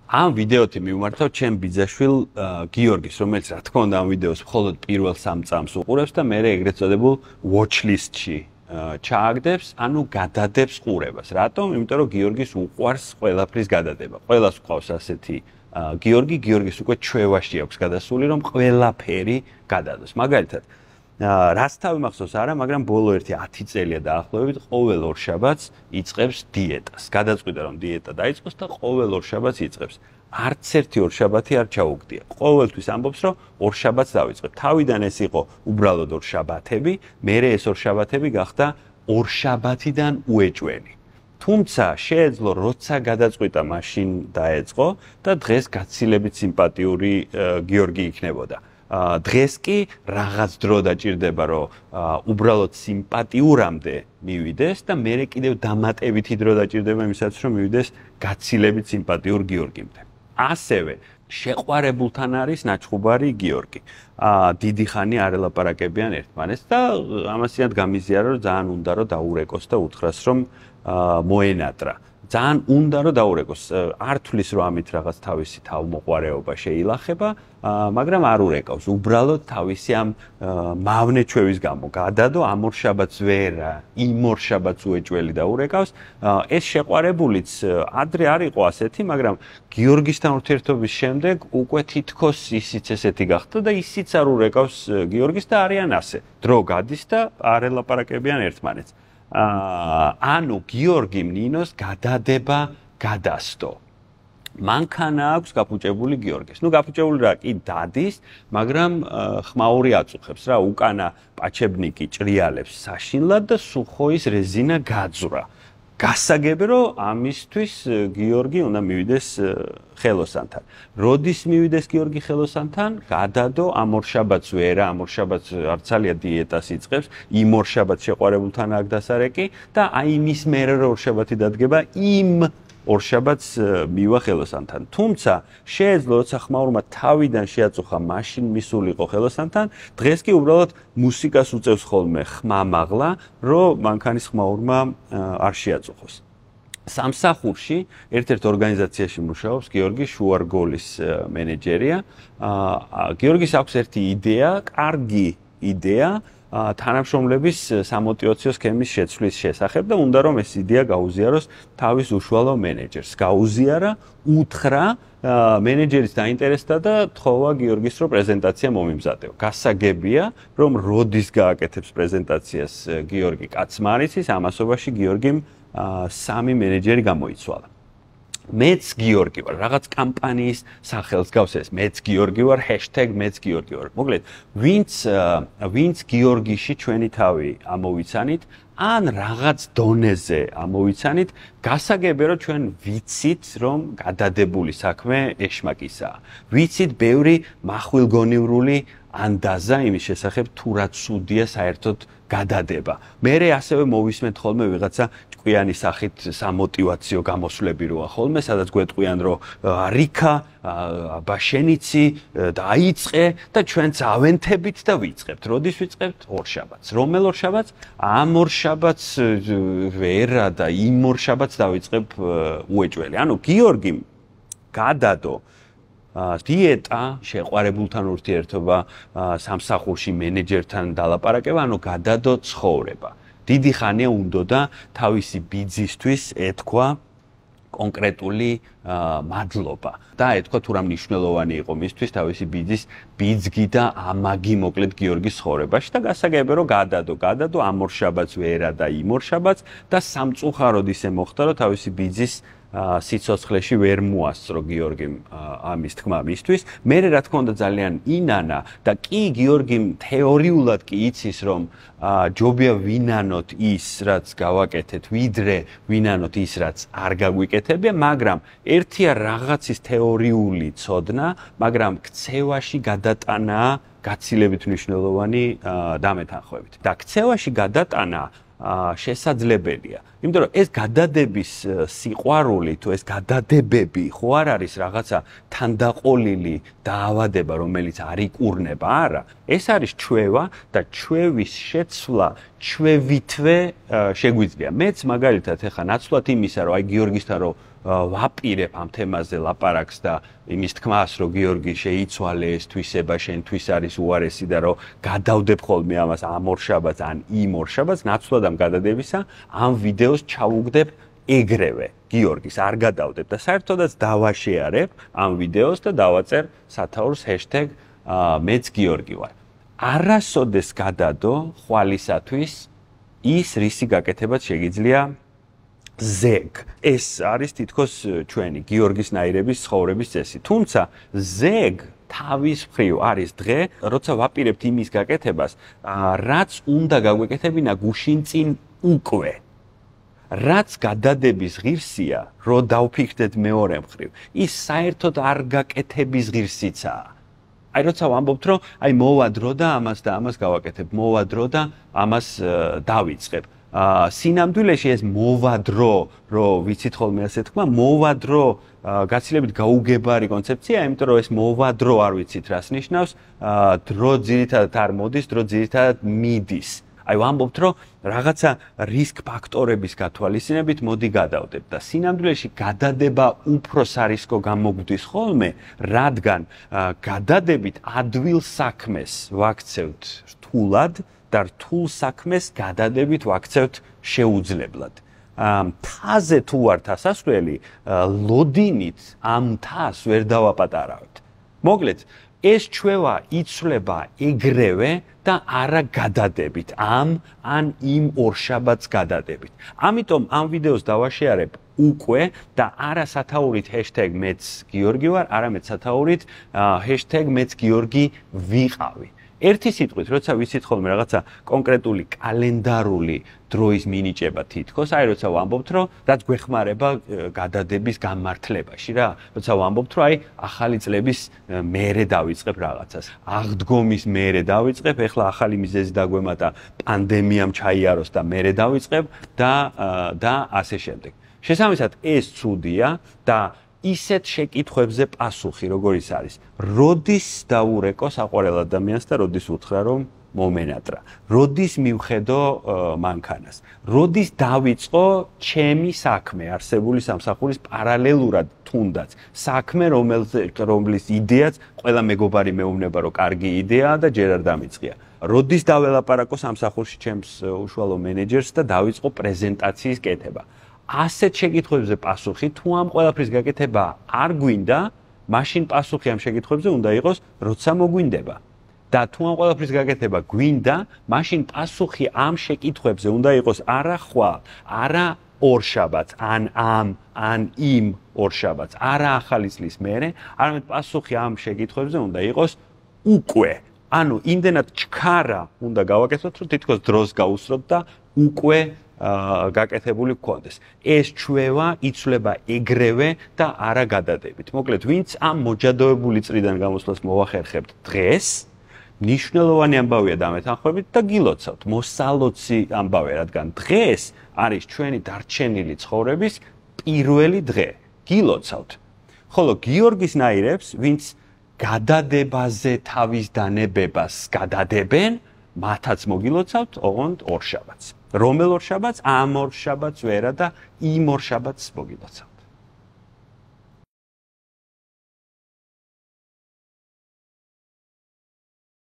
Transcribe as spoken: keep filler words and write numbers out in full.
ამ ვიდეოთი მივმართავ ჩემ ბიძაშვილ გიორგის, რომელიც რა თქმა უნდა ამ ვიდეოს მხოლოდ პირველ სამ წამს უყურებს და მე ეგრეთ წოდებულ watch list-ში ჩააგდებს, ანუ გადადებს ყურებას. რატომ? იმიტომ რომ გიორგის უყვარს ყველაფრის გადადება. ყველას უყვარს ასეთი გიორგი, გიორგის უკვე ჩვევაში აქვს გადასული, რომ ყველაფერი გადადოს. მაგალითად, რაც თავი მახსოვს არა, მაგრამ ბოლო ერთი ათი წელია დაახლოებით ყოველ ორშაბათს იწყებს დიეტას. გადაწყვიტა რომ დიეტა დაიწყოს და ყოველ ორშაბათს იწყებს. არც ერთი ორშაბათი არ ჩაუგდია. ყოველთვის ამბობს რომ ორშაბათს დავიწყებ. თავიდან ეს იყო უბრალოდ ორშაბათები, მერე ეს ორშაბათები გახდა ორშაბათიდან უეჭველი. თუმცა შეეძლო როცა გადაწყვიტა მაშინ დაეწყო და დღეს გაცილებით სიმპათიური გიორგი იქნებოდა. დღეს კი რაღაც დრო დაჭირდება რომ უბრალოდ სიმპათიურამდე მივიდეს და მერე კიდევ დამატებითი დრო დაჭირდება იმისათვის რომ მივიდეს გაცილებით სიმპათიურ გიორგიმდე. ასევე შეყვარებულთან არის ნაჩხუბარი გიორგი. დიდი ხანი არ ელაპარაკებიან ერთმანეთს და ამასიანად გამიზიარა რომ ძალიან უნდა რომ დაურეკოს და უთხრას რომ მოენატრა. ძალიან უნდა რომ დაურეკოს. არ თulis რომ ამით რაღაც თავისი თავმოყარეობა შეილახება, მაგრამ არ ურეკავს. უბრალოდ თავისი ამ მავნე ჩვევის გამო გადადო ამ ორ შაბათს ვერა, იმ ორ შაბათს უეჭველი დაურეკავს. ეს შეყვარებულიც ადრე არ იყო ასეთი, მაგრამ გიორგისთან ურთიერთობის შემდეგ უკვე თითქოს ისიც ესეთი გახდა და ისიც არ ურეკავს გიორგის და არიან ასე. დრო გადის და არ ელაპარაკებიან ერთმანეთს. ანუ გიორგიმ ნინოს გადადება გადასტო. მანქანა აქვს გაფუჭებული გიორგის. ნუ გაფუჭებული რა კი დადის, მაგრამ ხმაური აწუხებს რა, უკანა პაჩებნიკი ჭრიალებს საშინლად და სუხოის რეზინა გაძვრა. გასაგები რომ ამისთვის გიორგი უნდა მივიდეს ხელოსანთან. როდის მივიდეს გიორგი ხელოსანთან? გადადო ამ ორ შაბათს ვერა, ამ ორ შაბათს არცალია დიეტას იწყებს, იმ ორ შაბათს შეყვარებულთან აქ დასარეკი და აი მის მერე ორ შაბათი დადგება იმ ორ შაბათს მივა ხელოსანთან. თუმცა შეეძლო როცა ხმაურმა თავიდან შეაწუხა მაშინ მისულიყო ხელოსანთან, დღეს კი უბრალოდ მუსიკას უწევს ხოლმე ხმამაღლა, რომ მანქანის ხმაურმა არ შეაწუხოს. სამსახურში ერთ-ერთ ორგანიზაციაში მუშაობს გიორგი შუარგოლის მენეჯერია. გიორგის აქვს ერთი იდეა, კარგი იდეა თანამშრომლების სამოტივაციო სქემის შეცვლის შესახებ და უნდა რომ ეს იდეა გაუზიაროს თავის უშუალო მენეჯერს. გაუზიარა, უთხრა, მენეჯერის დაინტერესდა და თხოვა გიორგის რომ პრეზენტაცია მომიმზადეო. გასაგებია, რომ როდის გააკეთებს პრეზენტაციას გიორგი კაცმარიცის, ამასობაში გიორგიმ სამი მენეჯერი გამოიცვალა. მეც გიორგი ვარ, რაღაც კამპანიის სახელს გავს ეს, მეც გიორგი ვარ, ჰეშტეգ მეც გიორგი ვარ. მოკლედ, ვინც ვინც გიორგიში ჩვენი თავი ამოვიცანით, ან რაღაც დონეზე ამოვიცანით, გასაგებია რომ ჩვენ ვიცით, რომ გადადებული საქმე ეშმაკისაა. ვიცით ბევრი מחვილგონივრული ანდაზა იმის შესახებ თუ რა ცუდია საერთოდ გადადება. მერე ასევე მოვისმენთ ხოლმე ვიღაცა ჭკვიანი სახით სამოტივაციო გამოსვლები როა ხოლმე, სადაც გვეტყვიან რომ რიქა, ბაშენიცი დაიწყე და ჩვენც ავენთებით და ვიწყებთ. როდის ვიწყებთ? ორ შაბათს. რომელ ორ შაბათს? ამ ორ შაბათს ვერა და იმ ორ შაბათს დავიწყებ უეჭველი. ანუ გიორგიმ გადადო დიეტა, შეყვარებულთან ურთიერთობა, სამსახურში მენეჯერთან დალაპარაკება, ანუ გადადო ცხოვრება. დიდი ხანია უნდოდა თავისი ბიძისთვის ეთქვა კონკრეტული მადლობა და ეთქვა თუ რა მნიშვნელოვანი იყო მისთვის თავისი ბიძის ბიძგი და ამაგი მოკლედ გიორგის ცხოვრებაში და გასაგებია რომ გადადო, გადადო ამ ორ შაბათს ვერა და იმ ორ შაბათს და სამწუხაროდ ისე მოხდა რომ თავისი ბიძის სიცოცხლეში ვერ მოასწრო გიორგიმ ამის თქმა მისთვის. მე რა თქმა უნდა ძალიან ინანა და კი გიორგიმ თეორიულად კი იცის რომ ჯობია ვინანოთ ის რაც გავაკეთეთ, ვიდრე ვინანოთ ის რაც არ გაგვიკეთებია, მაგრამ ერთია რაღაცის თეორიული ცოდნა, მაგრამ ქცევაში გადატანა გაცილებით მნიშვნელოვანი დამეთანხმებით. და ქცევაში გადატანა შესაძლებელია. იმიტომ რომ ეს გადადების სიყვარული თუ ეს გადადებები ხო არ არის რაღაცა თანდაყოლილი დაავადება, რომელიც არ იკურნება, არა. ეს არის ჩვევა და ჩვევის შეცვლა ჩვევითვე შეგვიძლია. მეც მაგალითად ეხა ნაცვლად იმისა, რომ აი გიორგისთან რომ ვაპირებ ამ თემაზე ლაპარაკს და იმის თქმას, რომ გიორგი შეიცვალე ეს თვისება შენთვის არის უარესი და რომ გადავდებ ხოლმე ამას ამ ორშაბათს ან იმ ორშაბათს, ნაცვლად ამ გადადებისა, ამ ვიდეოს ჩავუგდებ ეგრევე გიორგის არ გადავდებ და საერთოდაც დავაშეარებ ამ ვიდეოს და დავაწერ სათაურს ჰეშტეგ მეც გიორგი ვარ. არასოდეს გადადო ხვალისათვის ის რისი გაკეთებაც შეგიძლია ზეგ. ეს არის თითქოს ჩვენი გიორგისნაირების ცხოვრების წესი. თუმცა ზეგ თავის მხრივ არის დღე, როცა ვაპირებთ იმის გაკეთებას, რაც უნდა გაგვეკეთებინა გუშინ წინ უკვე. რაც გადადების ღირსია, რო დავფიქრდეთ მეორე მხრივ, ის საერთოდ არ გაკეთების ღირსიცაა. აი როცა ვამბობთ, რომ აი მოვა დრო და ამას და ამას გავაკეთებ, მოვა დრო და ამას დავიწყებ. სინამდვილეში ეს მოვა დრო, რომ ვიცით ხოლმე ასე თქვა, მოვა დრო გაცილებით გაუგებარი კონცეფცია, იმიტომ რომ ეს მოვა დრო არ ვიცით რას ნიშნავს, დრო ძირითადად არ მოდის, დრო ძირითადად მიდის. აი ვამბობთ, რომ რაღაცა რისკ ფაქტორების გათვალისწინებით მოდი გადავდებ და სინამდვილეში გადადება უფრო სარისკო გამოგვდის ხოლმე, რადგან გადადებით ადვილ საქმეს ვაქცევთ რთულად და რთულ საქმეს გადადებით ვაქცევთ შეუძლებლად. მთაზე თუ არ თასასვლელი, ლოდინით ამ მთას ვერ დავაპატარავთ. მოკლედ, ეს ჩვევა იცვლება ეგრევე და არა გადადებით, ამ ან იმ ორშაბათს გადადებით. ამიტომ ამ ვიდეოს დავაშეარებ უკვე და არა სათაურით ჰეშტეგ მეც გიორგი ვარ, არამედ სათაურით ჰეშტეგ მეც გიორგი ვიყავი. ერთი სიტყვით, როცა ვიცით ხოლმე რაღაცა კონკრეტული კალენდარული დროის მინიჭება თითქოს, აი როცა ვამბობთ, რომ რაც გვეხმარება გადადების გამართლებაში რა, როცა ვამბობთ, რომ აი ახალი წლების მერე დავიწყებ რაღაცას, აღდგომის მერე დავიწყებ, ეხლა ახალი მიზეზი დაგვემატა, პანდემიამ ჩაიაროს და მერე დავიწყებ და და ასე შემდეგ. შესაბამისად, ეს ცუდია და ისეთ შეკითხვებზე პასუხი, როგორიც არის. როდის დაურეკო საყვარელ ადამიანს და როდის უთხრა, რომ მომენატრა. როდის მივხედო მანქანას. როდის დავიწყო ჩემი საქმე, არსებული სამსახურის პარალელურად თუნდაც. საქმე, რომლის იდეაც ყველა მეგობარი მეუბნება, რომ კარგი იდეაა და ჯერ არ დამიწყია. როდის დაველაპარაკო სამსახურში ჩემს უშუალო მენეჯერს და დავიწყო პრეზენტაციის კეთება. ასეთ შეკითხვებზე პასუხი თუ ამ ყველაფრის გაკეთება არ გვინდა, მაშინ პასუხი ამ შეკითხვებზე უნდა იყოს, როცა მოგვინდება. და თუ ამ ყველაფრის გაკეთება გვინდა, მაშინ პასუხი ამ შეკითხვებზე უნდა იყოს არა ხვალ, არა ორშაბათს, ან ამ, ან იმ ორშაბათს, არა ახალი წლის მერე, არამედ პასუხი ამ შეკითხვებზე უნდა იყოს უკვე. ანუ იმდენად ჩქარა უნდა გავაკეთოთ, რომ თითქოს დროს გაუსროთ და უკვე გაკეთებული გქონდეს. ეს ჩვევა იცვლება ეგრევე და არა გადადებით. მოკლედ, ვინც ამ მოჯადოებული წრიდან გამოსვლას მოახერხებთ დღეს, მნიშვნელოვანი ამბავია დამეთანხმებით და გილოცავთ. მოსალოცი ამბავია, რადგან დღეს არის ჩვენი დარჩენილი ცხოვრების პირველი დღე. გილოცავთ. ხოლო გიორგისნაირებს, ვინც გადადებაზე თავის დანებებას გადადებენ, მათაც მოგილოცავთ ოღონდ ორშაბათს. რომელ ორშაბათს? ამ ორშაბათს ვერა და იმ ორშაბათს მოგილოცავთ.